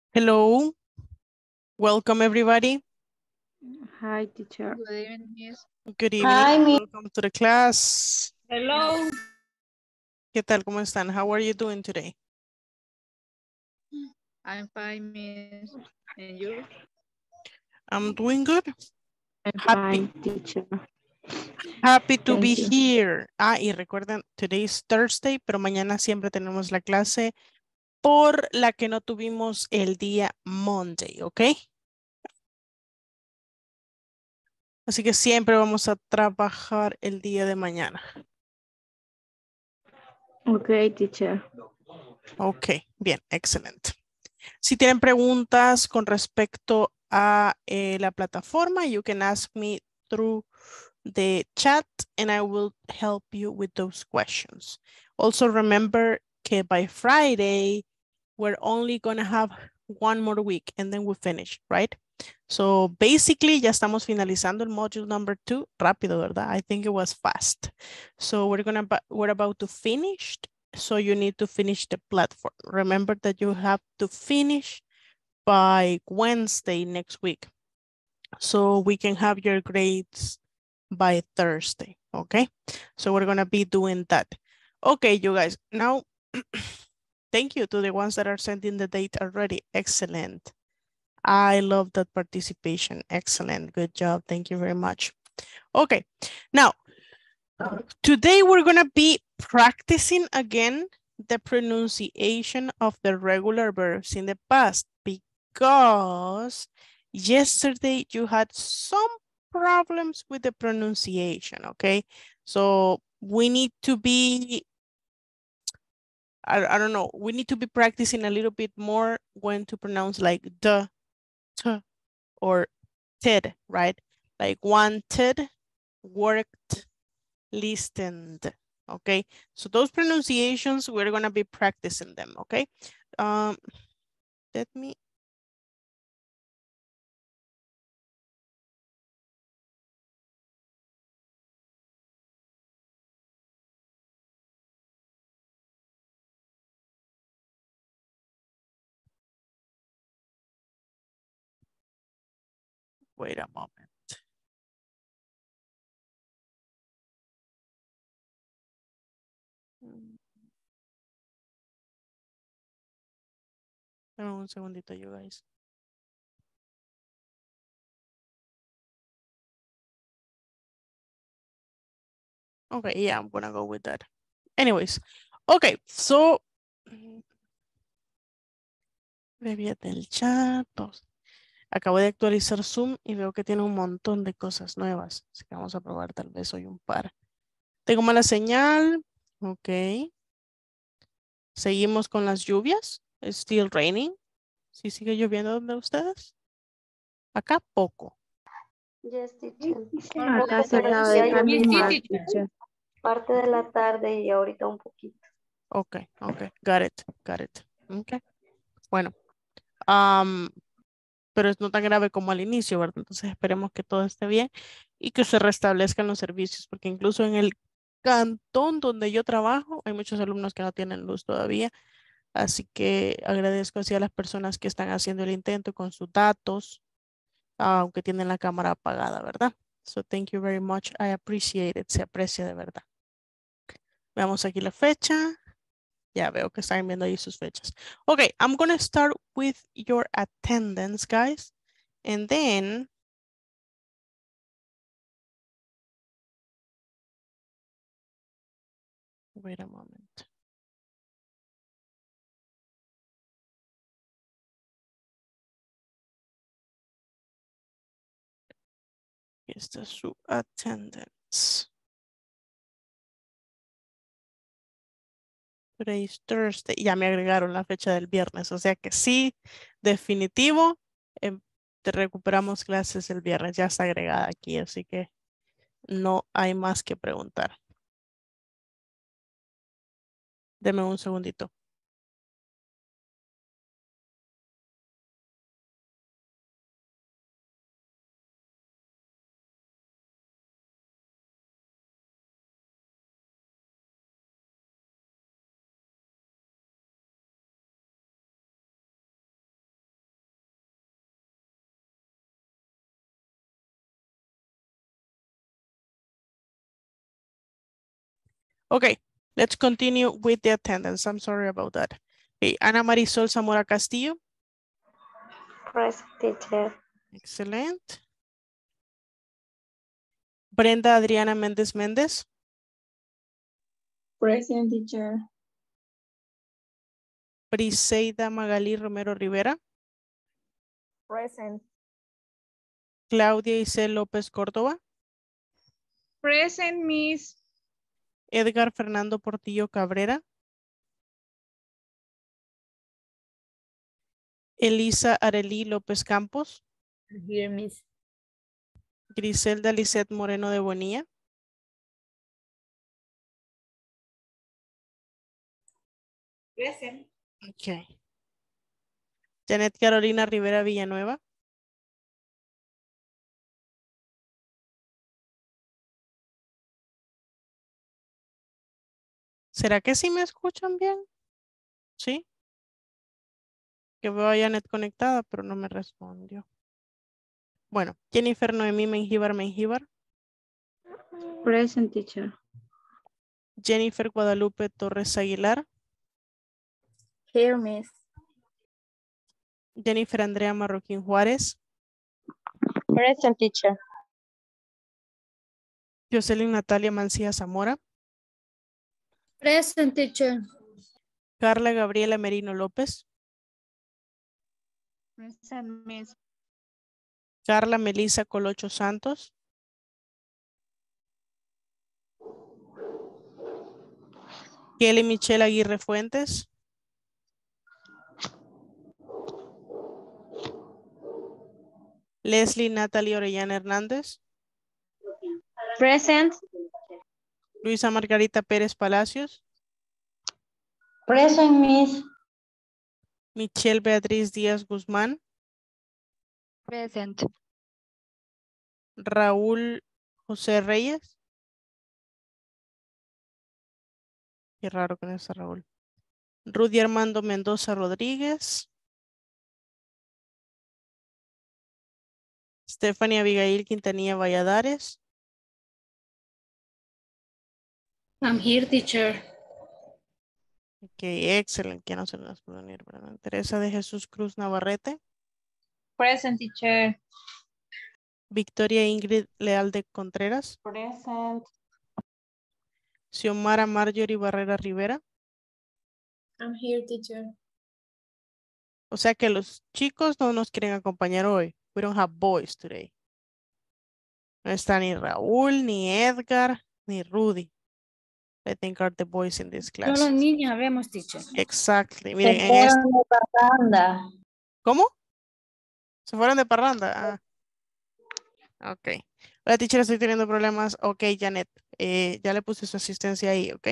Hello, welcome everybody. Hi, teacher. Good evening, miss. Good evening, Hi, mi. welcome to the class. Hello. ¿Qué tal? ¿Cómo están? How are you doing today? I'm fine, miss. And you? I'm doing good. I'm Happy, fine, teacher. happy to be Thank you. here. Y recuerden, today is Thursday, pero mañana siempre tenemos la clase por la que no tuvimos el día Monday, ¿ok? Así que siempre vamos a trabajar el día de mañana. Okay, teacher. Ok, bien, excelente. Si tienen preguntas con respecto a la plataforma, you can ask me through the chat and I will help you with those questions. Also remember que by Friday, we're only going to have one more week and then we finish, right? So basically ya estamos finalizando el module number 2. Rápido, ¿verdad? I think it was fast. So we're about to finish. So you need to finish the platform. Remember that you have to finish by Wednesday next week. So we can have your grades by Thursday, okay? So we're gonna be doing that. Okay, you guys, now, thank you to the ones that are sending the date already. Excellent. I love that participation. Excellent, good job. Thank you very much. Okay, now, today we're gonna be practicing again the pronunciation of the regular verbs in the past because yesterday you had some problems with the pronunciation, okay? So we need to be, I don't know, we need to be practicing a little bit more when to pronounce like the, t, or tid, right? Like wanted, worked, listened. Okay, so those pronunciations, we're gonna be practicing them, okay? Let me. Wait a moment. Dame un segundito, you guys. Okay, yeah, I'm gonna go with that. Anyways, okay, so bebé del chat. Acabo de actualizar Zoom y veo que tiene un montón de cosas nuevas. Así que vamos a probar tal vez hoy un par. Tengo mala señal. Ok. Seguimos con las lluvias. It's still raining. ¿Sí sigue lloviendo donde ustedes? Acá poco. Yes, teacher. Acá se Pero acaba sí de ha llovido terminar, teacher. parte de la tarde y ahorita un poquito. Ok, got it, Ok, bueno, am, pero es no tan grave como al inicio, ¿verdad? Entonces esperemos que todo esté bien y que se restablezcan los servicios, porque incluso en el cantón donde yo trabajo hay muchos alumnos que no tienen luz todavía, así que agradezco así a las personas que están haciendo el intento con sus datos, aunque tienen la cámara apagada, ¿verdad? So thank you very much, I appreciate it, se aprecia de verdad. Veamos aquí la fecha. Ya veo que están viendo ahí sus fechas. Okay, I'm going to start with your attendance, guys. And then, wait a moment. Esta es su attendance. Today's Thursday. Ya me agregaron la fecha del viernes. O sea que sí, definitivo. Te recuperamos clases el viernes. Ya está agregada aquí, así que no hay más que preguntar. Deme un segundito. Okay, let's continue with the attendance. I'm sorry about that. Okay, Ana Marisol Zamora Castillo. Present, teacher. Excellent. Brenda Adriana Méndez Méndez. Present, teacher. Briseida Magalí Romero Rivera. Present. Claudia Isel López Córdoba. Present, Miss. Edgar Fernando Portillo Cabrera. Elisa Arelí López Campos. Here, Miss. Griselda Lisset Moreno de Bonilla. Present. Okay. Janet Carolina Rivera Villanueva. ¿Será que sí me escuchan bien? ¿Sí? Que veo a Janet conectada, pero no me respondió. Bueno, Jennifer Noemí Mengíbar Mengíbar. Present, teacher. Jennifer Guadalupe Torres Aguilar. Here, Miss. Jennifer Andrea Marroquín Juárez. Present, teacher. Jocelyn Natalia Mancía Zamora. Present, teacher. Carla Gabriela Merino López. Present, Miss. Carla Melisa Colocho Santos. Kelly Michelle Aguirre Fuentes. Leslie Natalie Orellana Hernández. Present. Luisa Margarita Pérez Palacios. Present, Miss. Michelle Beatriz Díaz Guzmán. Present. Raúl José Reyes. Qué raro que no está Raúl. Rudy Armando Mendoza Rodríguez. Stephanie Abigail Quintanilla Valladares. I'm here, teacher. Ok, excelente. Que no se nos puede unir, ¿verdad? Teresa de Jesús Cruz Navarrete. Present, teacher. Victoria Ingrid Leal de Contreras. Present. Xiomara Marjorie Barrera Rivera. I'm here, teacher. O sea que los chicos no nos quieren acompañar hoy. We don't have boys today. No está ni Raúl, ni Edgar, ni Rudy. I think are the boys in this class. Solo niñas vemos, teacher. Exactly. Miren, en este. parranda. ¿Cómo? ¿Se fueron de parranda? Ah. Ok. Hola, teacher, estoy teniendo problemas. Ok, Janet. Ya le puse su asistencia ahí, ok.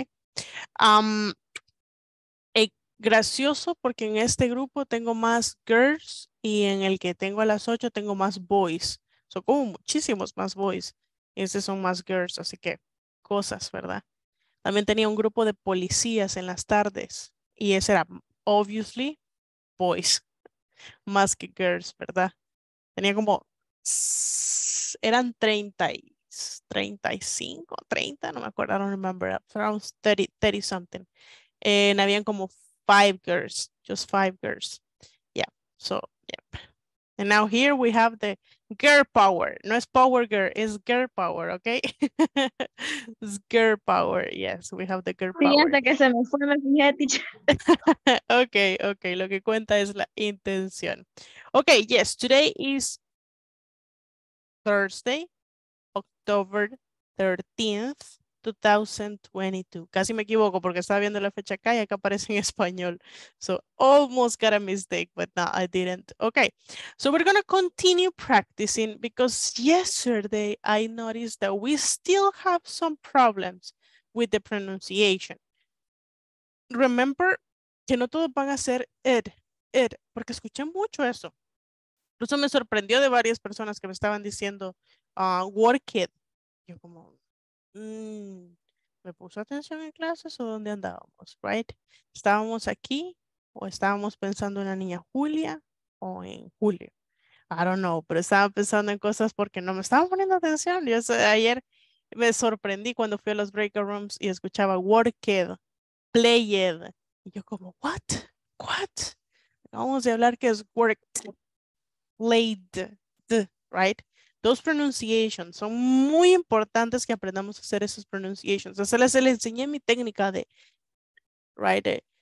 Gracioso porque en este grupo tengo más girls y en el que tengo a las 8 tengo más boys. Son como muchísimos más boys. Y estos son más girls, así que cosas, ¿verdad? También tenía un grupo de policías en las tardes y ese era, obviously, boys, más que girls, ¿verdad? Tenía como, eran 35, 30, no me acuerdo, I don't remember, around 30 something. And habían como 5 girls, just 5 girls. Yeah, so, yeah. And now here we have the girl power. No es power girl, it's girl power, okay? It's girl power, yes, we have the girl Sí, power. hasta que se me fue, me fijé, teacher. Okay, okay, lo que cuenta es la intención. Okay, yes, today is Thursday, October 13th, 2022. Casi me equivoco porque estaba viendo la fecha acá y acá aparece en español. So almost got a mistake, but no, I didn't. Okay, so we're going to continue practicing because yesterday I noticed that we still have some problems with the pronunciation. Remember que no todos van a ser it, porque escuché mucho eso. Incluso me sorprendió de varias personas que me estaban diciendo work it. Yo como, ¿me puso atención en clases o dónde andábamos? Right? ¿Estábamos aquí o estábamos pensando en la niña Julia o en Julio? I don't know, pero estaba pensando en cosas porque no me estaba poniendo atención. Yo ayer Me sorprendí cuando fui a los breakout rooms y escuchaba worked, played. Y yo como, what? What? Vamos a hablar que es worked, played, right? Those pronunciations son muy importantes que aprendamos a hacer esos pronunciations. Se les enseñé mi técnica de, right?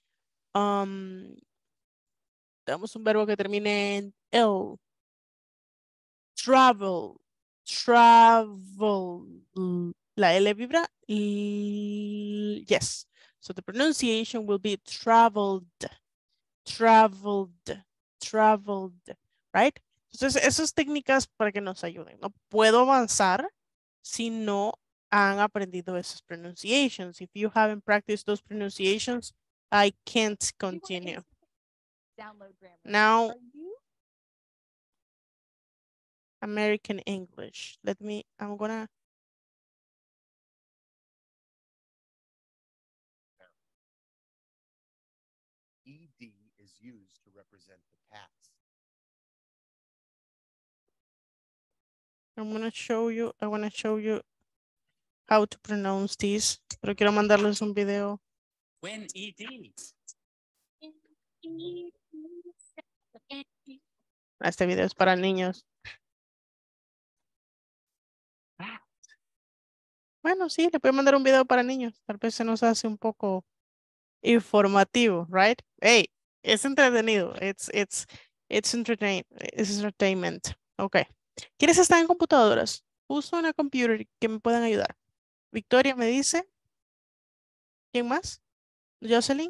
Damos un verbo que termine en L. Travel, travel. La L vibra. Yes. So the pronunciation will be traveled, traveled, traveled, right? Entonces, esas técnicas para que nos ayuden. No puedo avanzar si no han aprendido esas pronunciations. If you haven't practiced those pronunciations, I can't continue. Now, American English. I'm gonna. ED is used to represent the past. I want to show you how to pronounce this. Pero quiero mandarles un video. When ED. Este video es para niños. Bueno, sí, le puedo mandar un video para niños. Tal vez se nos hace un poco informativo, right? Hey, es entretenido. It's entertainment. Okay. ¿Quiénes están en computadoras? Uso una computer que me puedan ayudar. Victoria me dice. ¿Quién más? Jocelyn.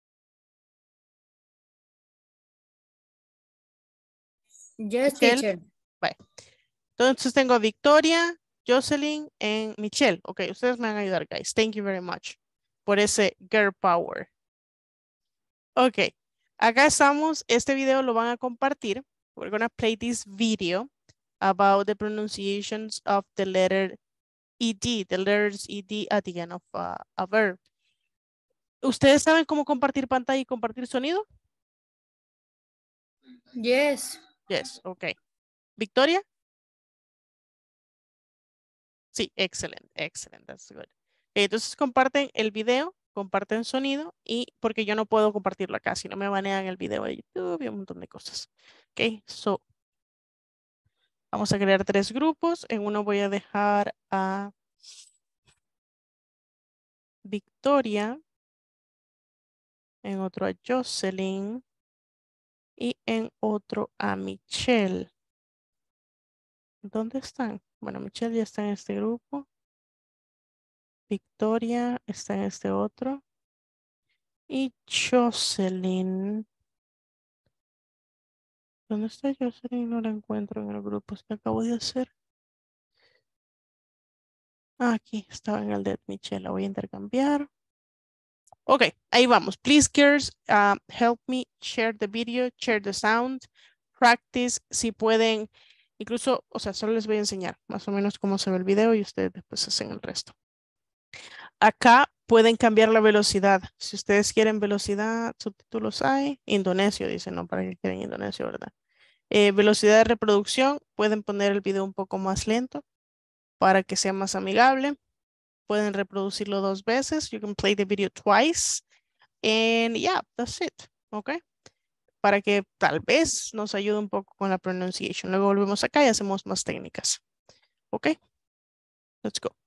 Yes, Michelle. teacher. Bye. Entonces tengo a Victoria, Jocelyn y Michelle. Ok, ustedes me van a ayudar, guys. Thank you very much por ese girl power. Ok, acá estamos. Este video lo van a compartir. We're going to play this video about the pronunciations of the letter ED, the letters ED at the end of a verb. ¿Ustedes saben cómo compartir pantalla y compartir sonido? Yes. Yes, ok. Victoria? Sí, excelente, excelente, that's good. Entonces comparten el video, comparten sonido y porque yo no puedo compartirlo acá, si no me banean el video de YouTube y un montón de cosas. Ok, so vamos a crear 3 grupos. En uno voy a dejar a Victoria, en otro a Jocelyn y en otro a Michelle. ¿Dónde están? Bueno, Michelle ya está en este grupo. Victoria está en este otro. Y Jocelyn. ¿Dónde está Jocelyn? No la encuentro en el grupo que acabo de hacer. Ah, aquí estaba en el de Michelle. La voy a intercambiar. Ok, ahí vamos. Please, girls, help me share the video, share the sound, practice. Si pueden, incluso, o sea, solo les voy a enseñar más o menos cómo se ve el video y ustedes después hacen el resto. Acá pueden cambiar la velocidad. Si ustedes quieren velocidad, subtítulos hay. Indonesio, dicen, no, para que quieren indonesio, ¿verdad? Velocidad de reproducción, pueden poner el video un poco más lento para que sea más amigable. Pueden reproducirlo 2 veces. You can play the video twice. And yeah, that's it. Ok. Para que tal vez nos ayude un poco con la pronunciation. Luego volvemos acá y hacemos más técnicas. Ok. Let's go.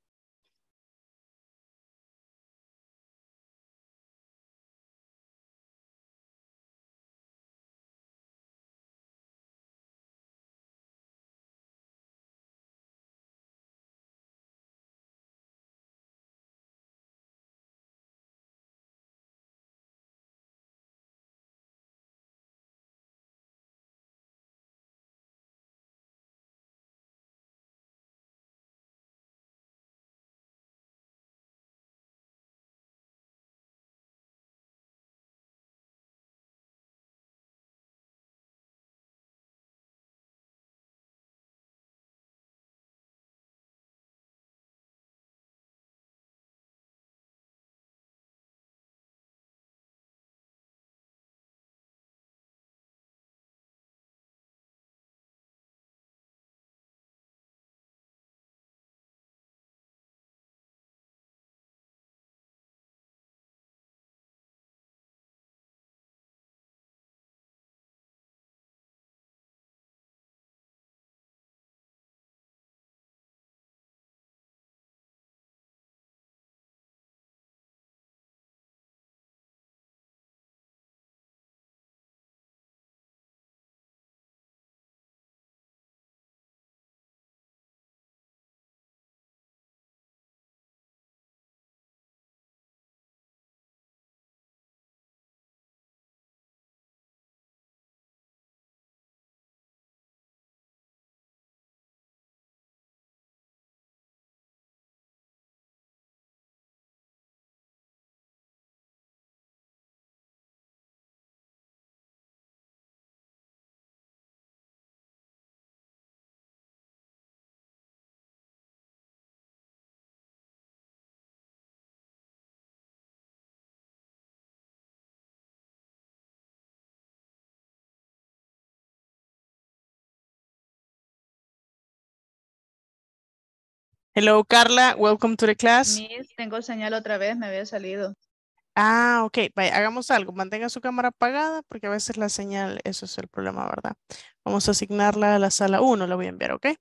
Hello, Carla. Welcome to the class. Miss, tengo señal otra vez, me había salido. Ah, ok. Vaya, hagamos algo. Mantenga su cámara apagada porque a veces la señal, eso es el problema, ¿verdad? Vamos a asignarla a la sala 1. La voy a enviar, ¿ok?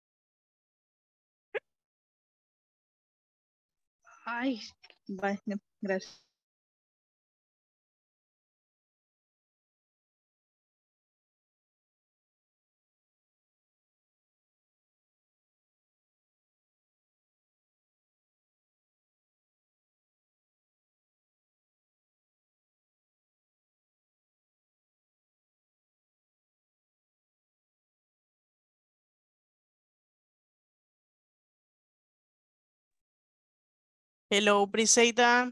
Ay, vaya, gracias. Hello, Briseida.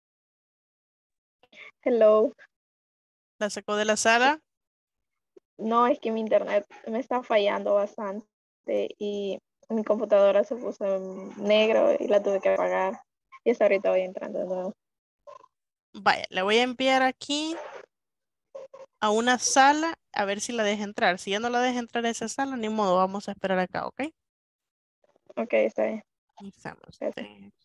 Hello. ¿La sacó de la sala? No, es que mi internet me está fallando bastante y mi computadora se puso en negro y la tuve que apagar. Y hasta ahorita voy entrando de nuevo. Vaya, le voy a enviar aquí a una sala a ver si la deja entrar. Si ya no la deja entrar a esa sala, ni modo, vamos a esperar acá, ¿ok? Ok, está bien. Estamos. Gracias.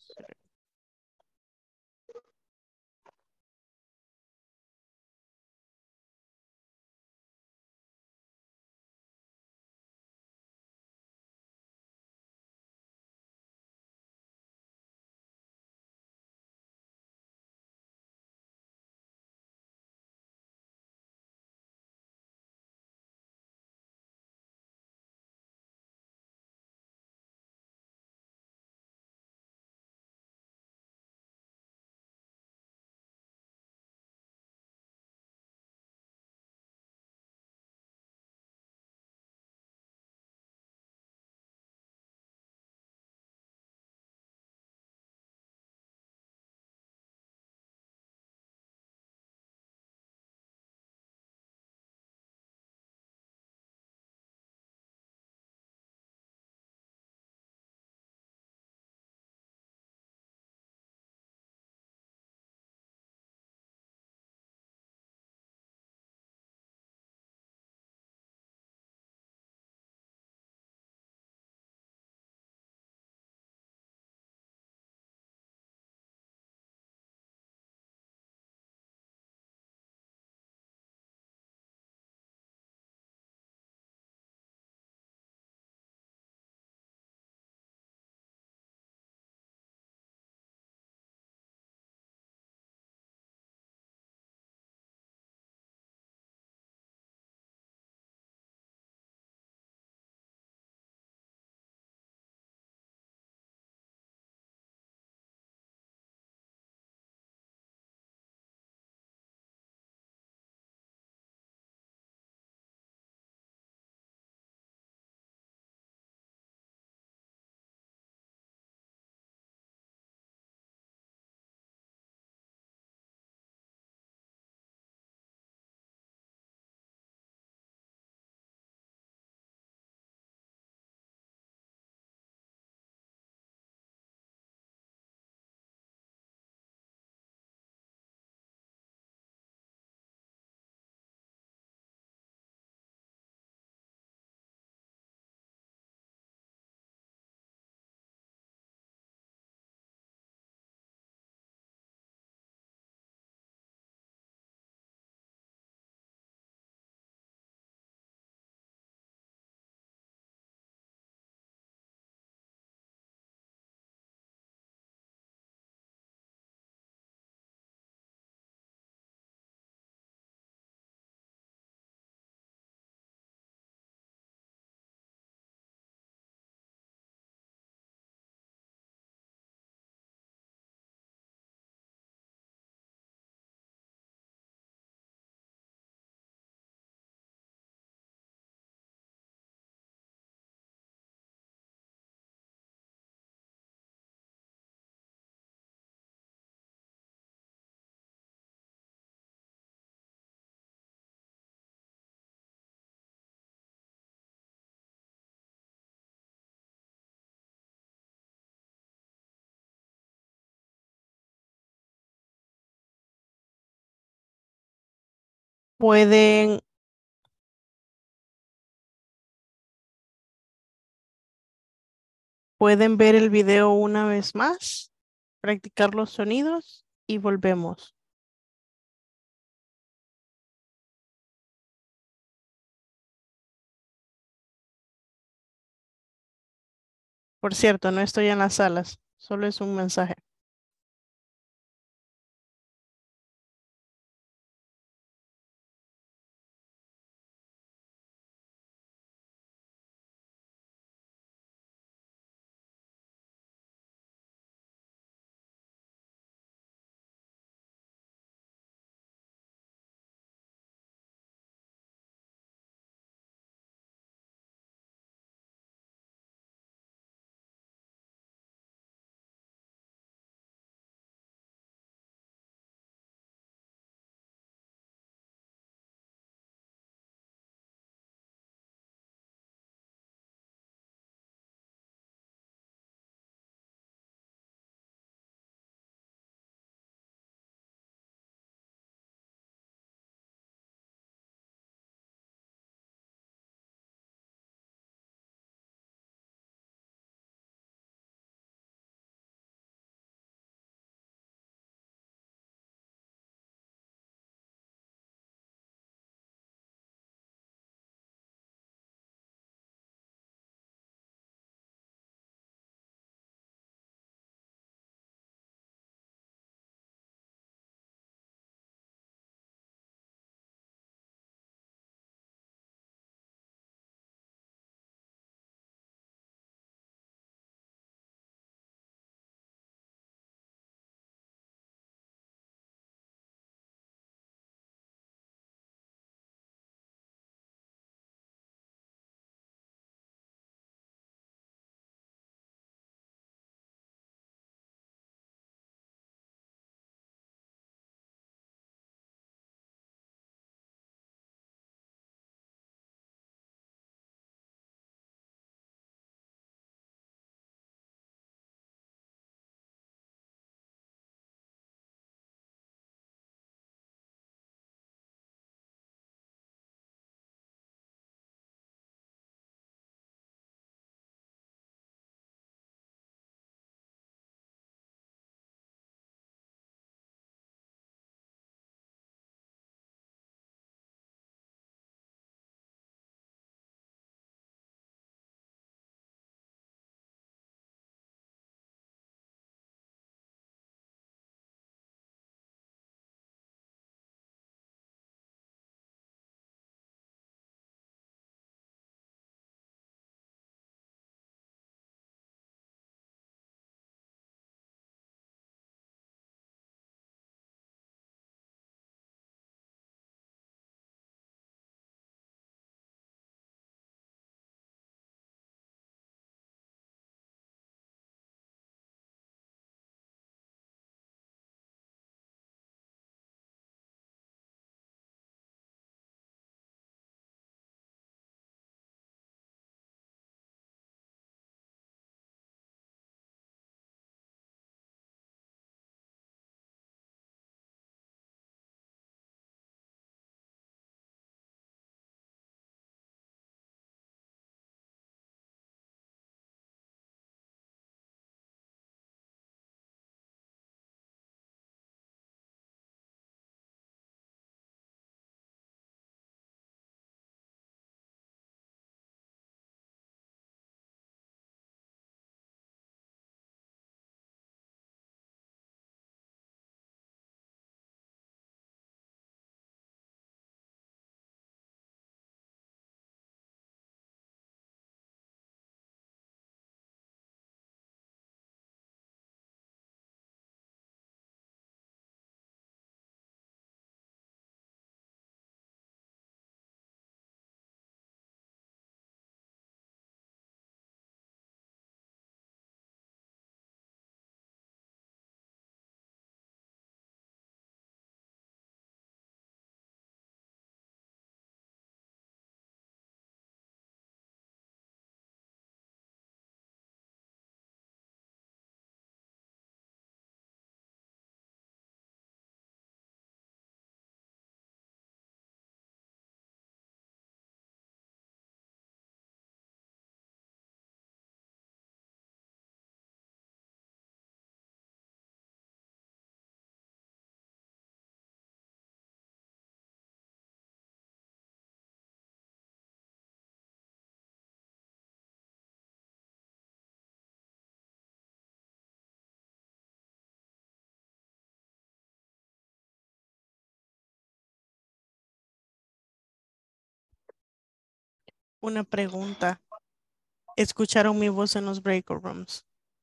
Pueden Pueden ver el video una vez más, practicar los sonidos y volvemos. Por cierto, no estoy en las salas, solo es un mensaje. Una pregunta. ¿Escucharon mi voz en los breakout rooms?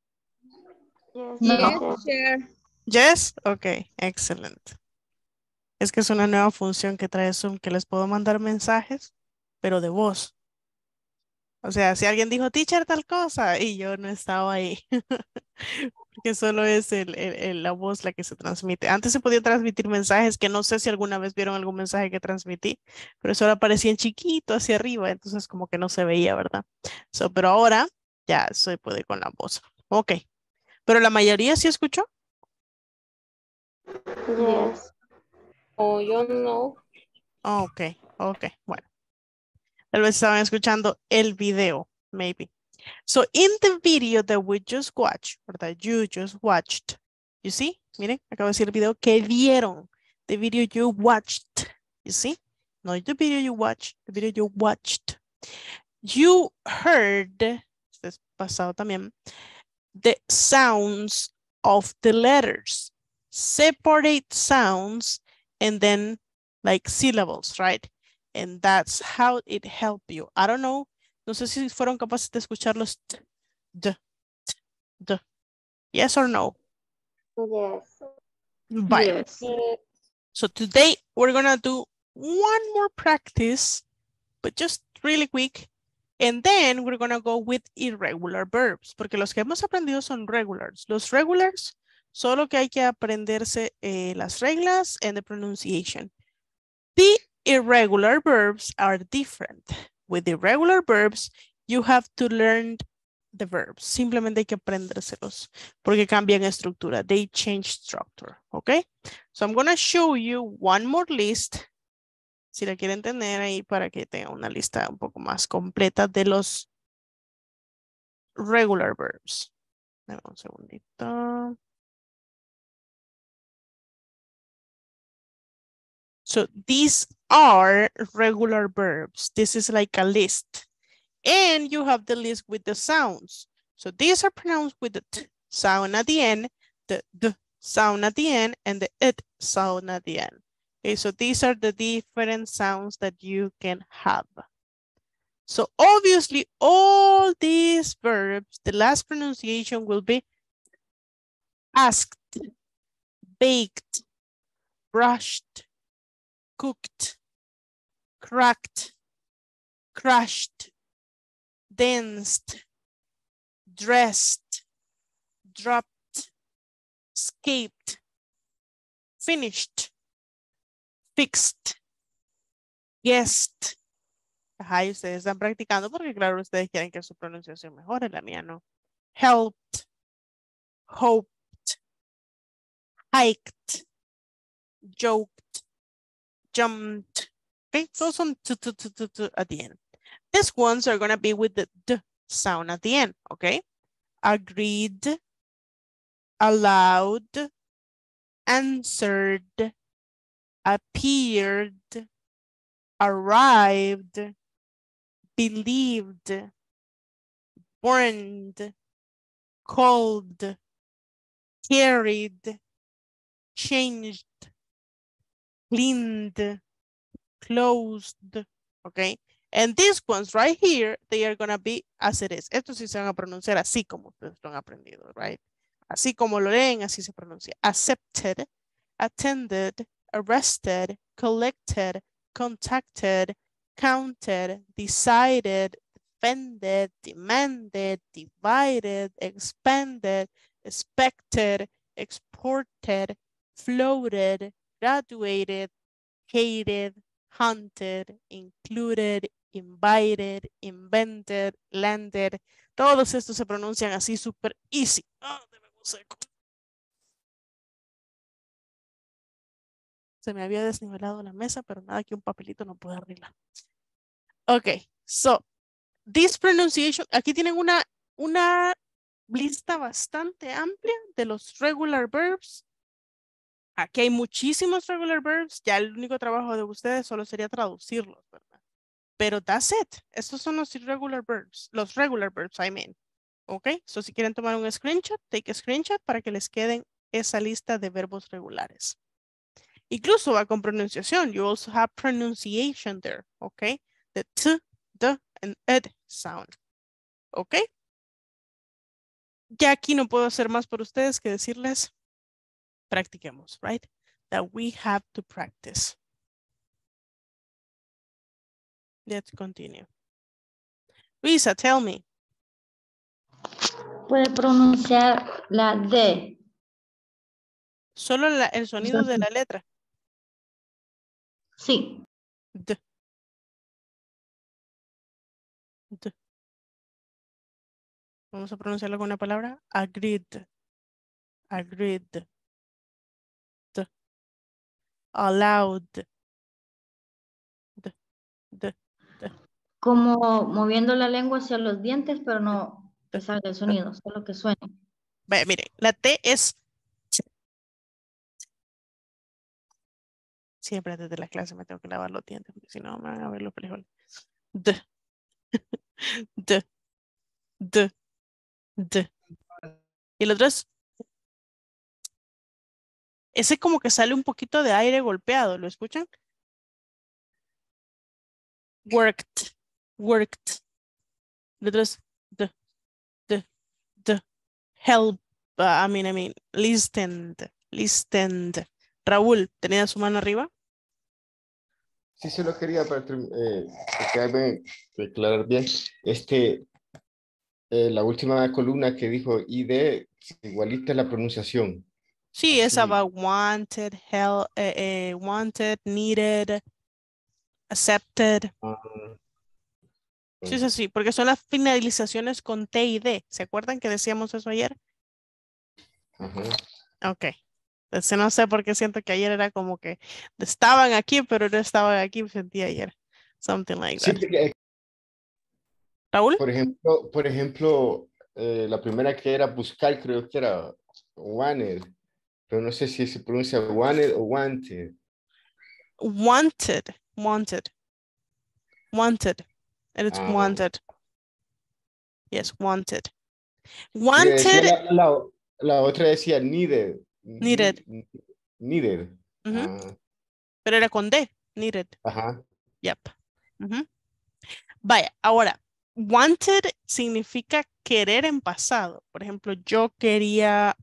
Yes, No. teacher. Yes? Ok, excelente. Es que es una nueva función que trae Zoom que les puedo mandar mensajes, pero de voz. O sea, si alguien dijo, teacher, tal cosa, y yo no estaba ahí. Porque solo es la voz la que se transmite. Antes se podía transmitir mensajes que no sé si alguna vez vieron algún mensaje que transmití, pero solo aparecía en chiquito hacia arriba, entonces como que no se veía, ¿verdad? Pero ahora ya se puede con la voz. Ok, pero la mayoría sí escuchó. Yes. O yo no. Ok, ok, bueno. Tal vez estaban escuchando el video, maybe. So in the video that we just watched, or that you just watched, you see, miren, acabo de decir el video que vieron, the video you watched, you see, no the video you watched, the video you watched. You heard, este es pasado también, the sounds of the letters, separate sounds, and then like syllables, right? And that's how it helped you. I don't know. No sé si fueron capaces de escuchar los t, d, t, d. Yes or no? Yes. Bye. Yes. So today we're gonna do one more practice, but just really quick. And then we're gonna go with irregular verbs, porque los que hemos aprendido son regulars. Los regulars, solo que hay que aprenderse las reglas and the pronunciation. The irregular verbs are different. With irregular verbs, you have to learn the verbs. Simplemente hay que aprendérselos porque cambian estructura. They change structure, okay? So I'm going to show you one more list. Si la quieren tener ahí para que tenga una lista un poco más completa de los regular verbs. Dame un segundito. So these are regular verbs. This is like a list. And you have the list with the sounds. So these are pronounced with the t sound at the end, the d sound at the end, and the it sound at the end. Okay, so these are the different sounds that you can have. So obviously all these verbs, the last pronunciation will be asked, baked, brushed, cooked, cracked, crushed, danced, dressed, dropped, escaped, finished, fixed, guessed. Ajá, y ustedes están practicando porque claro, ustedes quieren que su pronunciación mejore, la mía no. Helped, hoped, hiked, joked, jumped. Okay, those on at the end. These ones are going to be with the d sound at the end, okay? Agreed, allowed, answered, appeared, arrived, believed, warned, called, carried, changed, cleaned, closed, okay? And these ones right here, they are going to be as it is. Estos sí se van a pronunciar así como ustedes lo han aprendido, right? Así como lo leen, así se pronuncia. Accepted, attended, arrested, collected, contacted, counted, decided, defended, demanded, divided, expanded, expected, exported, floated, graduated, hated, hunted, included, invited, invented, landed. Todos estos se pronuncian así súper easy. Se me había desnivelado la mesa, pero nada que un papelito no puede arreglar. Ok, so, this pronunciation, aquí tienen una lista bastante amplia de los regular verbs. Aquí hay muchísimos regular verbs. Ya el único trabajo de ustedes solo sería traducirlos, ¿verdad? Pero that's it. Estos son los irregular verbs. Los regular verbs, I mean. Ok, so si quieren tomar un screenshot, take a screenshot para que les queden esa lista de verbos regulares. Incluso va con pronunciación. You also have pronunciation there, ok? The t, the, an ed sound. ¿Ok? Ya aquí no puedo hacer más por ustedes que decirles, practiquemos, right? That we have to practice. Let's continue. Luisa, tell me. Puede pronunciar la D. Solo el sonido de la letra. Sí. D. D. Vamos a pronunciarlo con una palabra. Agreed. Agreed. D. Allowed. D. D. D. Como moviendo la lengua hacia los dientes, pero no que salga el sonido, solo que suene. Vaya, miren, la T es... Siempre desde la clase me tengo que lavar los dientes, porque si no me van a ver los frijoles. D. D. D. D. Y el otro es... Ese como que sale un poquito de aire golpeado, ¿lo escuchan? Worked. Worked. El otro es... D. D. D. Help. I mean, listened. Listened. Raúl, ¿tenía su mano arriba? Sí, se lo quería para declarar bien. La última columna que dijo ID, igualita la pronunciación. Sí, es Sí. about wanted, wanted, needed, accepted. Sí, sí, porque son las finalizaciones con T y D. ¿Se acuerdan que decíamos eso ayer? Ajá. Ok. Entonces no sé por qué siento que ayer era como que estaban aquí, pero no estaban aquí, sentí ayer. Something like Sí, that. porque, ¿Raúl? por ejemplo, la primera que era buscar, creo que era wanted, pero no sé si se pronuncia wanted o wanted. Wanted. Wanted. Wanted. And it's Ah. wanted. Yes, wanted. Porque decía Wanted. la otra decía needed. Needed. Needed. Ujú. Ah, Pero era con D. Needed. ajá. Yep. Ujú. Vaya, ahora, wanted significa querer en pasado. Por ejemplo, yo quería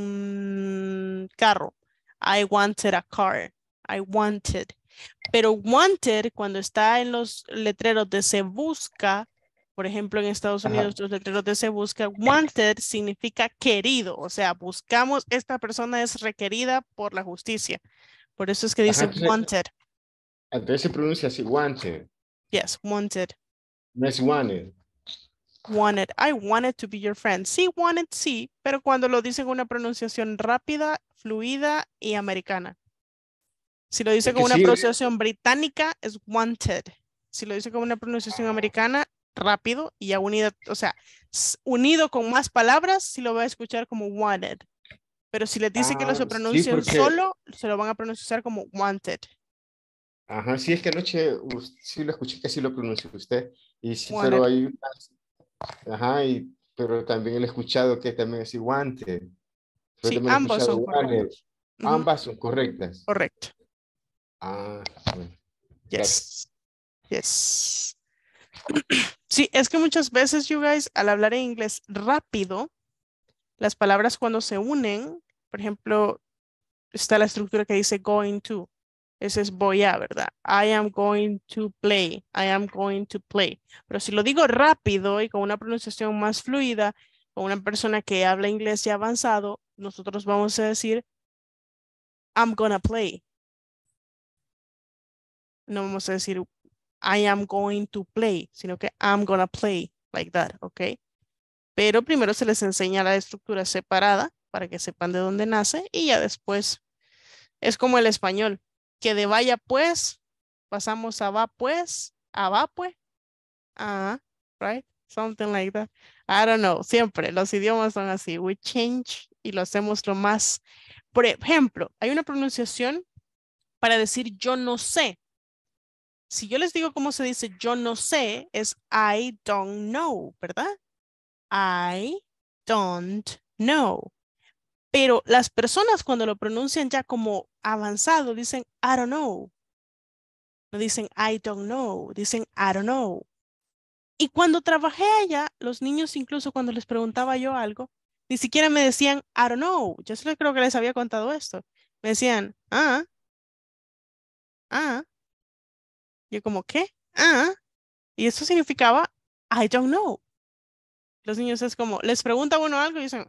un carro. I wanted a car. I wanted. Pero wanted, cuando está en los letreros de se busca, por ejemplo, en Estados Unidos, los letreros de se busca, wanted significa querido. O sea, buscamos, esta persona es requerida por la justicia. Por eso es que dice Entonces, wanted. entonces se pronuncia así, wanted. Yes, wanted. No es wanted. Wanted. I wanted to be your friend. Sí, wanted, sí, pero cuando lo dicen con una pronunciación rápida, fluida y americana. Si lo dice Es con que una sí, pronunciación británica, es wanted. Si lo dice con una pronunciación americana, rápido y ya unido, o sea, unido con más palabras, sí lo va a escuchar como wanted. Pero si les dice que lo se sí, pronuncien porque, solo, se lo van a pronunciar como wanted. ajá, sí, es que anoche sí lo escuché que sí lo pronunció usted. Y sí, Wanted. pero hay ajá, pero también he escuchado que también es wanted. Pero Sí, también he ambos escuchado son wanted. correctos. Ujú. Ambas son correctas. Correcto. Ah, bueno. Yes. Yes. Sí, es que muchas veces, you guys, al hablar en inglés rápido, las palabras cuando se unen, por ejemplo, está la estructura que dice going to. Ese es voy a, ¿verdad? I am going to play. I am going to play. Pero si lo digo rápido y con una pronunciación más fluida, con una persona que habla inglés ya avanzado, nosotros vamos a decir I'm gonna play. No vamos a decir I am going to play, sino que I'm gonna play, like that, ¿ok? Pero primero se les enseña la estructura separada para que sepan de dónde nace y ya después es como el español, que de vaya pues, pasamos a va pues, right? Something like that. I don't know, siempre los idiomas son así, we change y lo hacemos lo más. Por ejemplo, hay una pronunciación para decir yo no sé. Si yo les digo cómo se dice yo no sé, es I don't know, ¿verdad? I don't know. Pero las personas cuando lo pronuncian ya como avanzado dicen I don't know. No dicen I don't know, dicen I don't know. Y cuando trabajé allá, los niños incluso cuando les preguntaba yo algo, ni siquiera me decían, I don't know. Yo solo creo que les había contado esto. Me decían, Yo como, ¿qué? Y eso significaba, I don't know. Los niños es como, les pregunta uno algo y dicen,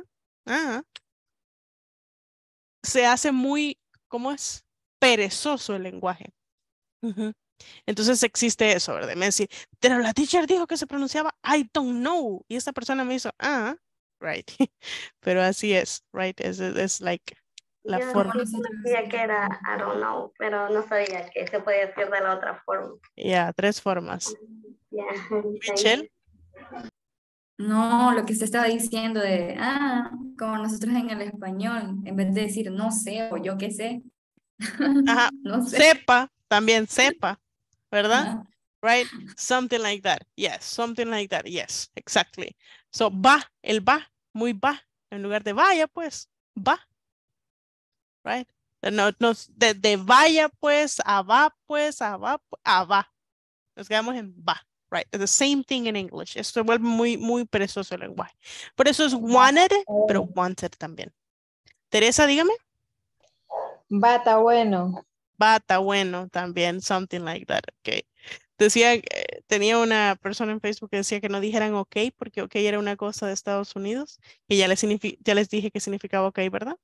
Se hace muy, ¿cómo es? Perezoso el lenguaje. Ujú. Entonces existe eso, ¿verdad? Me decía, pero la teacher dijo que se pronunciaba I don't know. Y esta persona me hizo, right. Pero así es, right? Es like la Yo forma. sí sabía que era I don't know, pero no sabía que se podía decir de la otra forma. Ya, 3 formas. Yeah. Michelle. No, lo que usted estaba diciendo de, como nosotros en el español, en vez de decir no sé o yo qué sé. Ajá. No sé. Sepa, también sepa, ¿verdad? Ajá. Right? Something like that. Yes, something like that. Yes, exactly. So, va, el va, muy va. En lugar de vaya, pues, va. Right? No, de vaya, pues, a va, pues, a va, a va. Nos quedamos en va. Right? The same thing in English. Esto vuelve muy, muy perezoso el lenguaje. Por eso es wanted, pero wanted también. Teresa, dígame. Bata bueno. Bata bueno también, something like that. Okay. Decía, tenía una persona en Facebook que decía que no dijeran ok, porque ok era una cosa de Estados Unidos, y ya les dije que significaba ok, ¿verdad?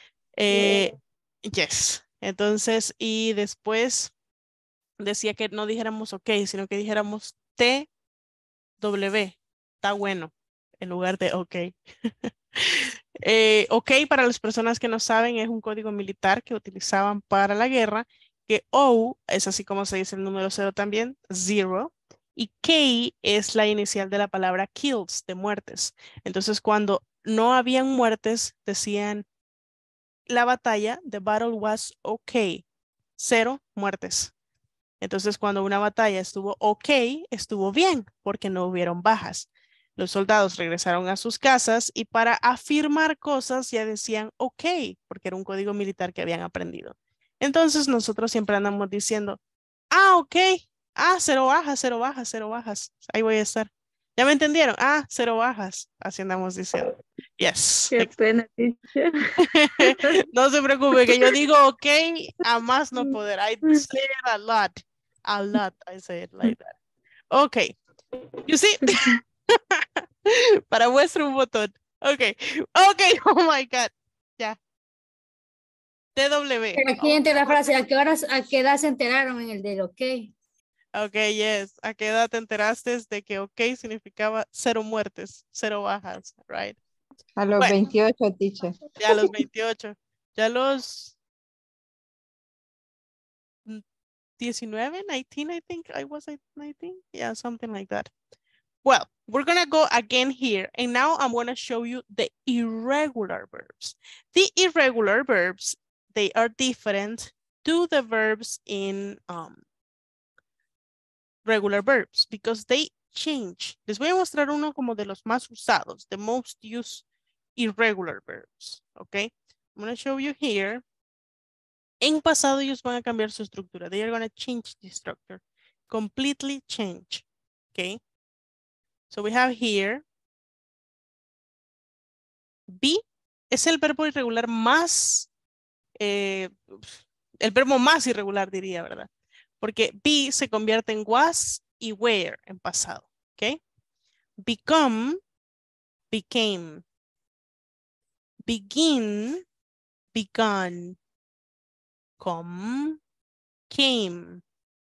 Yes. Entonces, y después decía que no dijéramos ok, sino que dijéramos TW, está bueno, en lugar de ok. Ok, para las personas que no saben, es un código militar que utilizaban para la guerra, que O es así como se dice el número 0 también, 0, y K es la inicial de la palabra kills, de muertes. Entonces, cuando no habían muertes, decían la batalla, the battle was okay, 0 muertes. Entonces, cuando una batalla estuvo ok, estuvo bien, porque no hubieron bajas. Los soldados regresaron a sus casas y para afirmar cosas ya decían ok, porque era un código militar que habían aprendido. Entonces, nosotros siempre andamos diciendo, ok, 0 bajas, 0 bajas, 0 bajas. Ahí voy a estar. ¿Ya me entendieron? 0 bajas. Así andamos diciendo. Yes. Qué pena, teacher. No se preocupe, que yo digo ok, a más no poder. I say it a lot. A lot, I say it like that. Okay. You see? Para muestra un botón. Okay. Okay, oh my God. Ya. TW. Pero aquí entra la frase, ¿a qué edad se enteraron en el del ok? Okay, yes. ¿A qué edad te enteraste de que ok significaba 0 muertes, 0 bajas, right? A los 28, teacher. Ya a los 28. Ya a los 19, 19, I think I was 19. Yeah, something like that. Well, we're going to go again here. And now I'm going to show you the irregular verbs. The irregular verbs, they are different to the verbs in regular verbs because they change. Les voy a mostrar uno como de los más usados, the most used irregular verbs. Okay, I'm going to show you here. En pasado ellos van a cambiar su estructura. They are going to change the structure. Completely change. Okay. So we have here. Be es el verbo irregular más, el verbo más irregular diría, ¿verdad? Porque be se convierte en was y were en pasado. Okay. Become, became. Begin, begun. Come, came.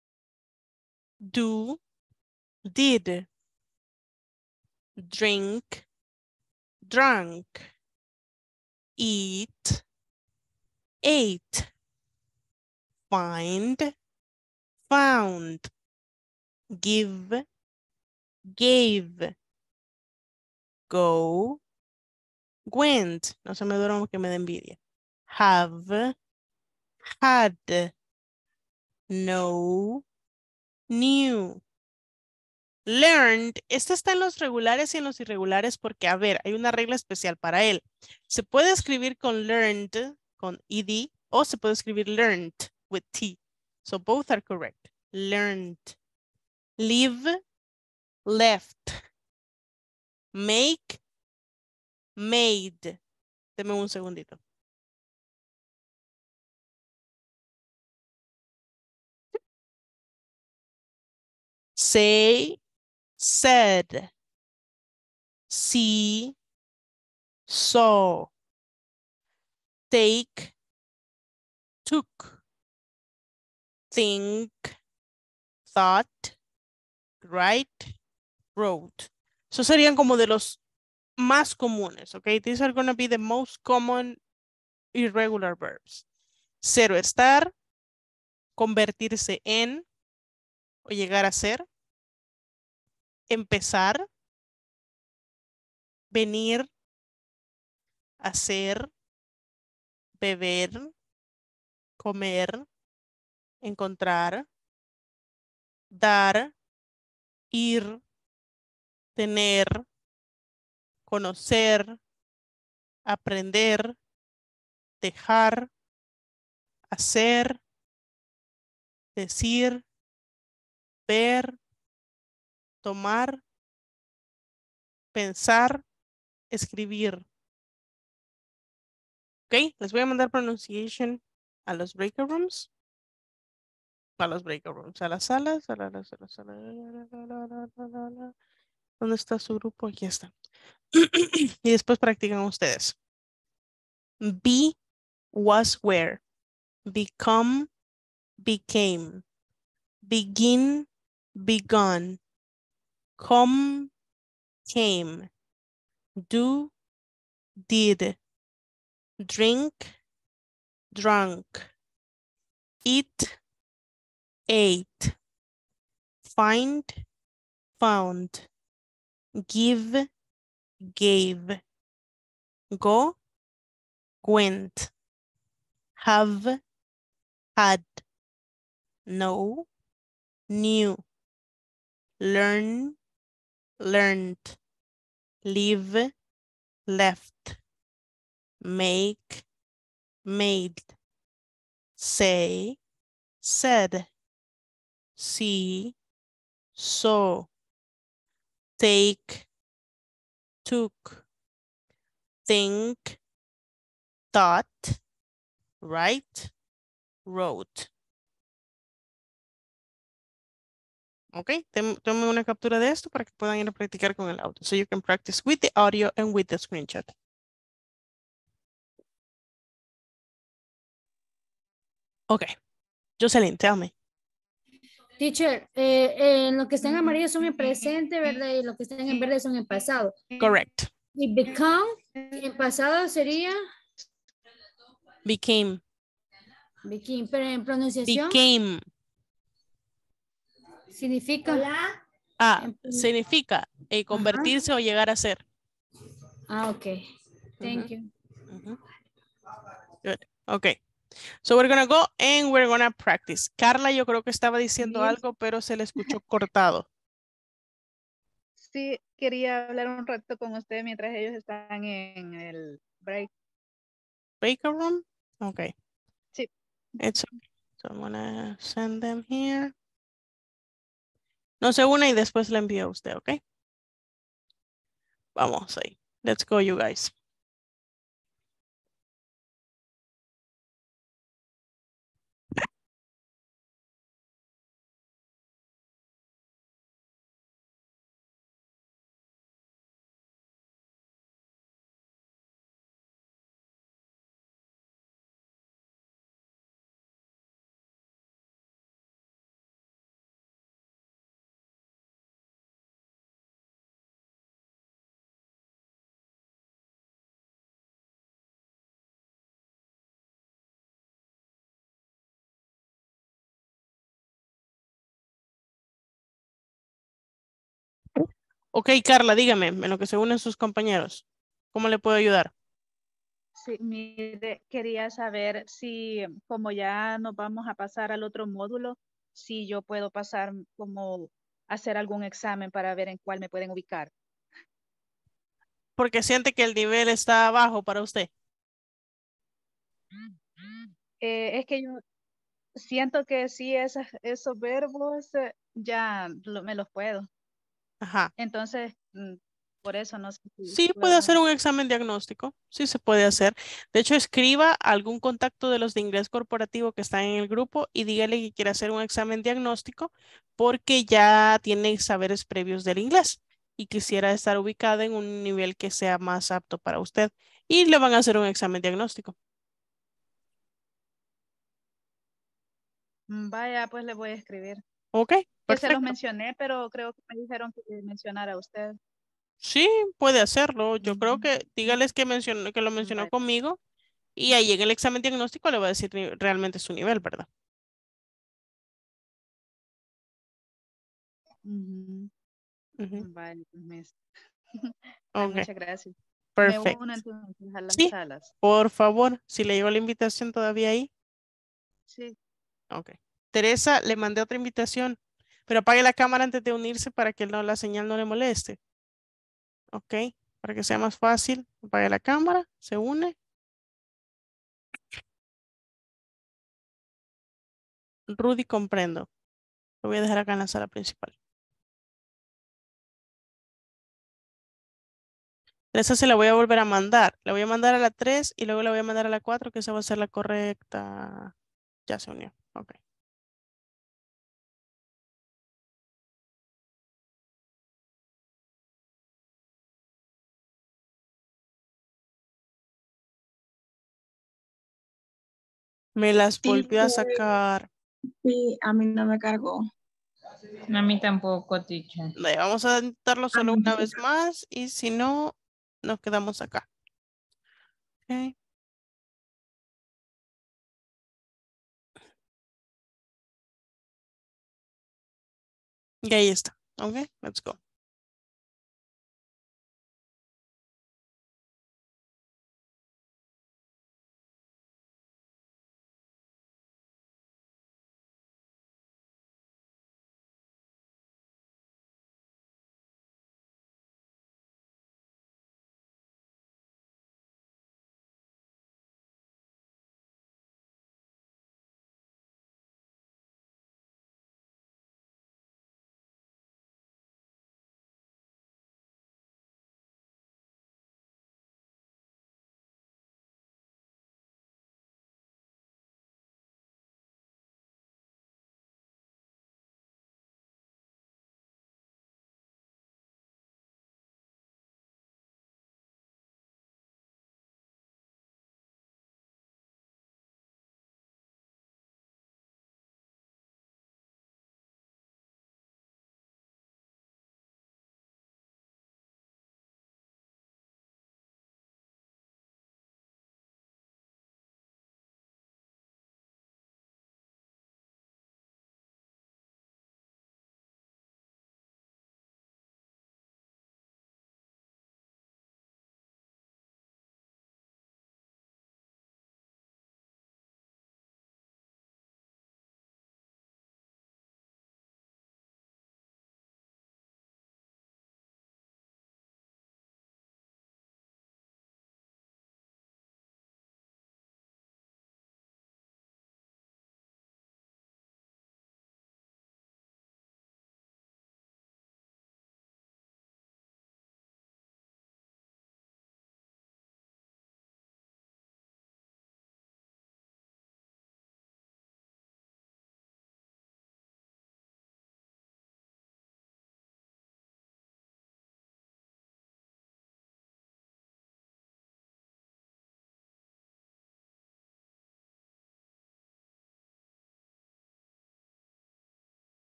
Do, did. Drink, drank. Eat, ate. Find, found. Give, gave. Go, went. No se me duerma que me da envidia. Have, had. Know, knew. Learned, este está en los regulares y en los irregulares porque, a ver, hay una regla especial para él. Se puede escribir con learned, con ed, o se puede escribir learned with t. So both are correct. Learned. Live, left. Make, made. Deme un segundito. Say, said. See, saw. Take, took. Think, thought, write, wrote. Eso serían como de los más comunes, ¿ok? These are going to be the most common irregular verbs. Ser o estar, convertirse en o llegar a ser, empezar, venir, hacer, beber, comer, encontrar, dar, ir, tener, conocer, aprender, dejar, hacer, decir, ver, tomar, pensar, escribir. Ok, les voy a mandar pronunciation a los breaker rooms. A los breaker rooms, a las salas, ¿Dónde está su grupo? Aquí está. Y después practican ustedes. Be, was, were. Become, became. Begin, begun. Come, came. Do, did. Drink, drunk. Eat, ate. Find, found. Give, gave. Go, went. Have, had. Know, knew. Learn, learned. Live, left. Make, made. Say, said. See, saw. Take, took. Think, thought. Write, wrote. Ok, tomen una captura de esto para que puedan ir a practicar con el audio. So you can practice with the audio and with the screenshot. Ok, Jocelyn, tell me. Teacher, lo que está en amarillo son en presente, ¿verdad? Y lo que están en verde son en pasado. Correct. Y become, en pasado sería Became. became, pero en pronunciación Became. significa. Significa convertirse o llegar a ser. Ok. Thank you. Good. Okay. So we're gonna go and we're gonna practice. Carla, yo creo que estaba diciendo algo, pero se le escuchó cortado. Sí, quería hablar un rato con usted mientras ellos están en el break. Breaker room? Okay. Sí. It's okay. So I'm gonna send them here. No se una y después le envío a usted, ¿ok? Vamos ahí. Let's go, you guys. Ok, Carla, dígame, en lo que se unen sus compañeros, ¿cómo le puedo ayudar? Sí, mire, quería saber si, como ya nos vamos a pasar al otro módulo, si yo puedo pasar como hacer algún examen para ver en cuál me pueden ubicar. Porque siente que el nivel está bajo para usted. Es que yo siento que sí, esos verbos ya me los puedo. Ajá. Entonces, por eso no sé Sí, si puede puedo. hacer un examen diagnóstico. Sí se puede hacer. De hecho, escriba a algún contacto de los de inglés corporativo que están en el grupo y dígale que quiere hacer un examen diagnóstico porque ya tiene saberes previos del inglés y quisiera estar ubicada en un nivel que sea más apto para usted. Y le van a hacer un examen diagnóstico. Vaya, pues le voy a escribir. Ok, Que se los perfecto. mencioné, pero creo que me dijeron que le mencionara a usted. Sí, puede hacerlo. Yo creo que Ujú. dígales que que lo mencionó Vaya. conmigo y ahí en el examen diagnóstico le va a decir realmente su nivel, ¿verdad? Ujú. Ujú. Vale, pues, Miss. Ay, Ok, muchas gracias. Me uno perfecto. entonces a las Sí, salas. por favor, si le llegó la invitación todavía ahí. Sí. Ok. Teresa, le mandé otra invitación, pero apague la cámara antes de unirse para que la señal no le moleste. Ok, para que sea más fácil. Apague la cámara, se une. Rudy, comprendo. Lo voy a dejar acá en la sala principal. Esa se la voy a volver a mandar. La voy a mandar a la 3 y luego la voy a mandar a la 4, que esa va a ser la correcta. Ya se unió. Ok. Me las volvió a sacar. Sí, a mí no me cargó. A mí tampoco, teacher. Vamos a intentarlo A solo mí una sí. vez más y si no, nos quedamos acá. Ok. Y ahí está. Ok, let's go.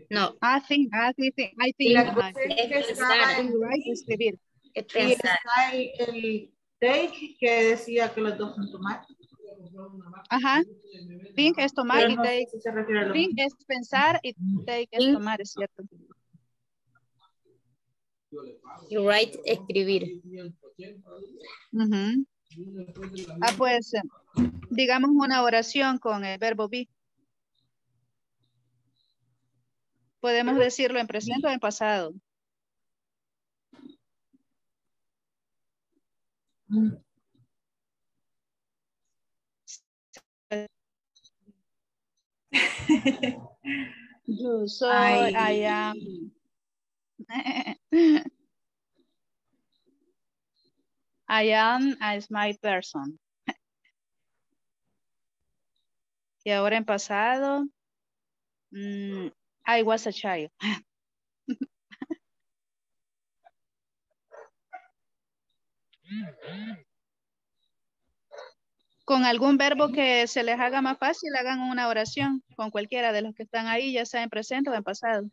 No. Sí. I think. La cosa es que estaba en escribir. y está el take que decía que los dos son tomar. Ajá. Think es tomar Pero y no sé take. si se refiere a lo Think mismo. es pensar y take es tomar, es cierto. You write, escribir. Ujú. Pues digamos una oración con el verbo be. Podemos decirlo en presente o en pasado. Yo soy, I am. I am a smart person. Y ahora en pasado, I was a child. Con algún verbo que se les haga más fácil, hagan una oración con cualquiera de los que están ahí, ya sea en presente o en pasado.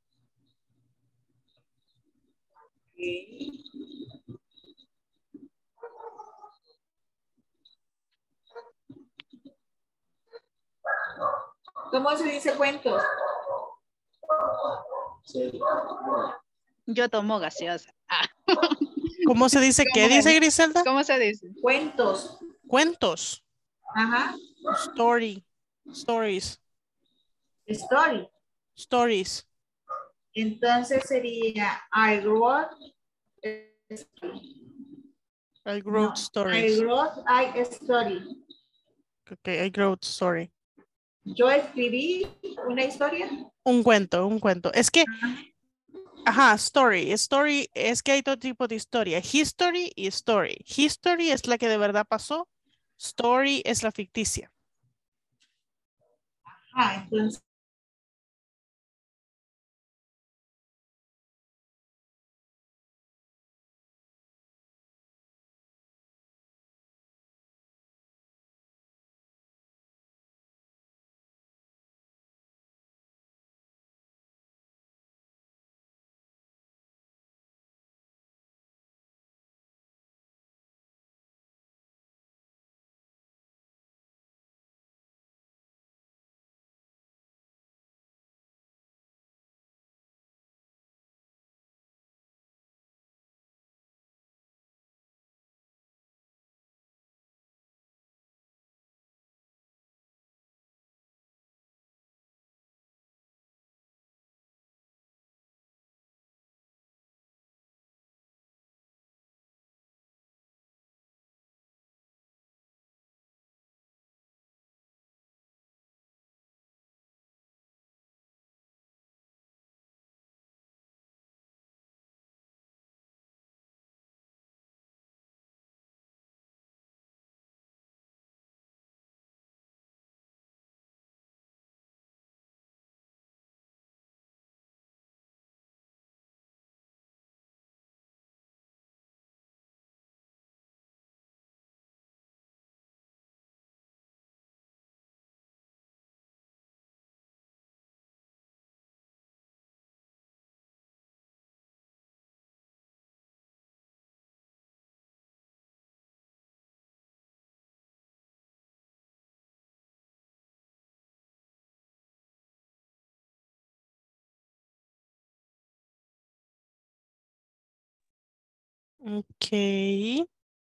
¿Cómo se dice cuentos? Yo tomo gaseosa. ¿Cómo se dice? ¿Qué dice Griselda? ¿Cómo se dice? Cuentos. Cuentos. Ajá. Story. Stories. Story. Stories. Entonces sería I wrote I wrote stories. I wrote a story. Okay, I wrote story. Yo escribí una historia. Un cuento. Es que, ajá, story es que hay todo tipo de historia. History y story. History es la que de verdad pasó. Story es la ficticia. Entonces. Okay.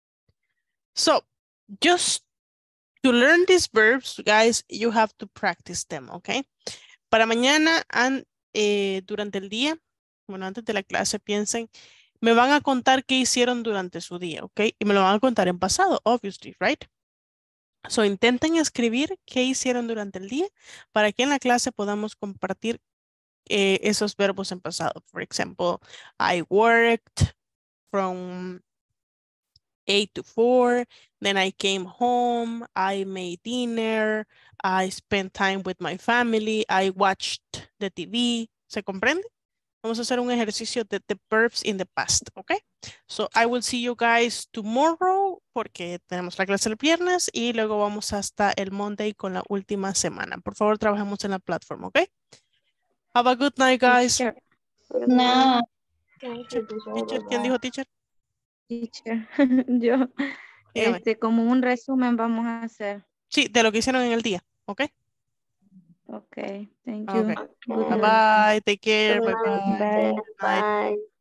So, just to learn these verbs, guys, you have to practice them, okay? Para mañana, durante el día, bueno, antes de la clase, piensen, me van a contar qué hicieron durante su día, ¿ok? Y me lo van a contar en pasado, obviously, right? So, intenten escribir qué hicieron durante el día para que en la clase podamos compartir esos verbos en pasado. For example, I worked from 8 to 4, then I came home, I made dinner, I spent time with my family, I watched the TV. ¿Se comprende? Vamos a hacer un ejercicio de the verbs in the past, ¿ok? So I will see you guys tomorrow porque tenemos la clase el viernes y luego vamos hasta el Monday con la última semana. Por favor, trabajemos en la plataforma, ¿ok? Have a good night, guys. Teacher, No. Teacher, ¿quién dijo teacher? teacher, yo, Dígame. como un resumen vamos a hacer. Sí, de lo que hicieron en el día, ¿ok? Okay, thank you. Okay. Good Bye night. bye, take care, bye Good bye. night. Good night. Bye.